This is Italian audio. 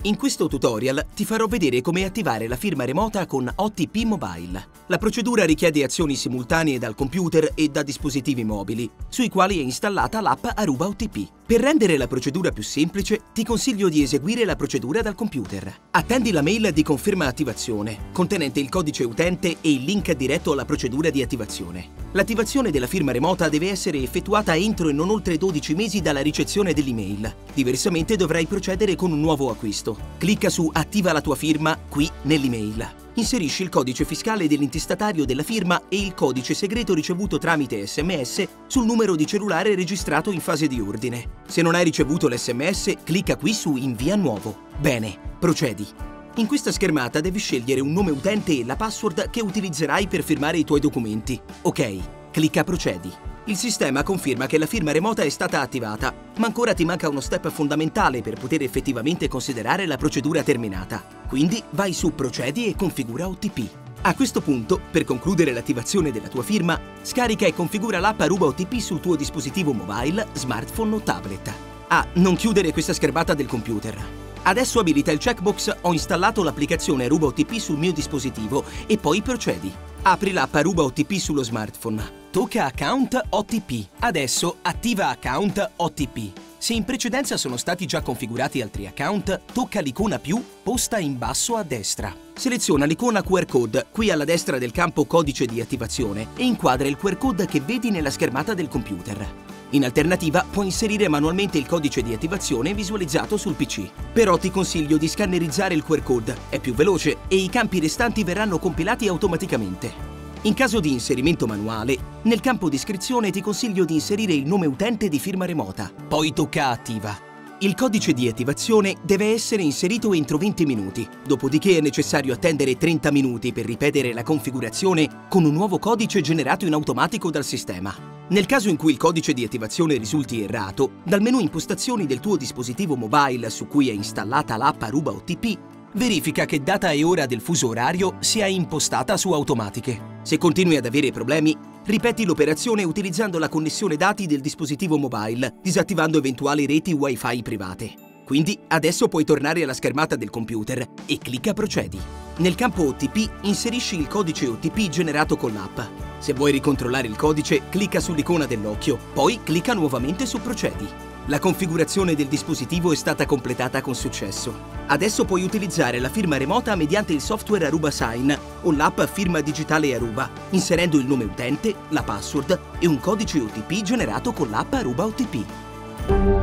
In questo tutorial ti farò vedere come attivare la firma remota con OTP Mobile. La procedura richiede azioni simultanee dal computer e da dispositivi mobili, sui quali è installata l'app Aruba OTP. Per rendere la procedura più semplice, ti consiglio di eseguire la procedura dal computer. Attendi la mail di conferma attivazione, contenente il codice utente e il link diretto alla procedura di attivazione. L'attivazione della firma remota deve essere effettuata entro e non oltre 12 mesi dalla ricezione dell'email. Diversamente dovrai procedere con un nuovo acquisto. Clicca su Attiva la tua firma qui nell'email. Inserisci il codice fiscale dell'intestatario della firma e il codice segreto ricevuto tramite SMS sul numero di cellulare registrato in fase di ordine. Se non hai ricevuto l'SMS, clicca qui su Invia nuovo. Bene, procedi. In questa schermata devi scegliere un nome utente e la password che utilizzerai per firmare i tuoi documenti. Ok, clicca Procedi. Il sistema conferma che la firma remota è stata attivata, ma ancora ti manca uno step fondamentale per poter effettivamente considerare la procedura terminata. Quindi vai su Procedi e configura OTP. A questo punto, per concludere l'attivazione della tua firma, scarica e configura l'app Aruba OTP sul tuo dispositivo mobile, smartphone o tablet. Non chiudere questa schermata del computer. Adesso abilita il checkbox "Ho installato l'applicazione Aruba OTP sul mio dispositivo" e poi procedi. Apri l'app Aruba OTP sullo smartphone. Tocca Account OTP. Adesso attiva Account OTP. Se in precedenza sono stati già configurati altri account, tocca l'icona più posta in basso a destra. Seleziona l'icona QR Code qui alla destra del campo Codice di attivazione e inquadra il QR Code che vedi nella schermata del computer. In alternativa, puoi inserire manualmente il codice di attivazione visualizzato sul PC. Però ti consiglio di scannerizzare il QR Code, è più veloce e i campi restanti verranno compilati automaticamente. In caso di inserimento manuale, nel campo descrizione ti consiglio di inserire il nome utente di firma remota. Poi tocca Attiva. Il codice di attivazione deve essere inserito entro 20 minuti, dopodiché è necessario attendere 30 minuti per ripetere la configurazione con un nuovo codice generato in automatico dal sistema. Nel caso in cui il codice di attivazione risulti errato, dal menu Impostazioni del tuo dispositivo mobile su cui è installata l'app Aruba OTP, verifica che data e ora del fuso orario sia impostata su automatiche. Se continui ad avere problemi, ripeti l'operazione utilizzando la connessione dati del dispositivo mobile, disattivando eventuali reti Wi-Fi private. Quindi adesso puoi tornare alla schermata del computer e clicca Procedi. Nel campo OTP inserisci il codice OTP generato con l'app. Se vuoi ricontrollare il codice, clicca sull'icona dell'occhio, poi clicca nuovamente su Procedi. La configurazione del dispositivo è stata completata con successo. Adesso puoi utilizzare la firma remota mediante il software Aruba Sign o l'app Firma Digitale Aruba, inserendo il nome utente, la password e un codice OTP generato con l'app Aruba OTP.